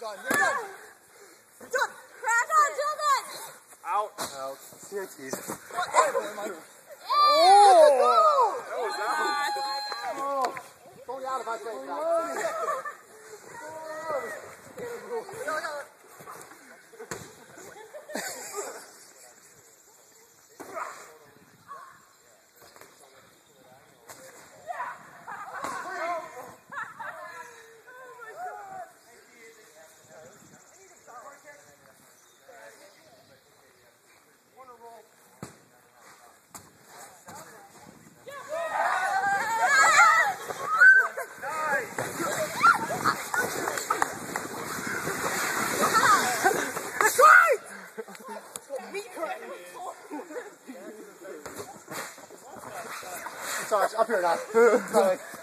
done. You're done. You're done. Crash on, Jordan. Out. Out. CITs. Oh! That was out. Oh. Going out if I say Sorry, up here now.